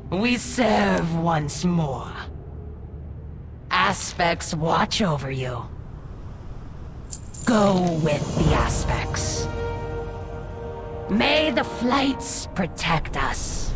We serve once more. Aspects watch over you. Go with the Aspects. May the flights protect us.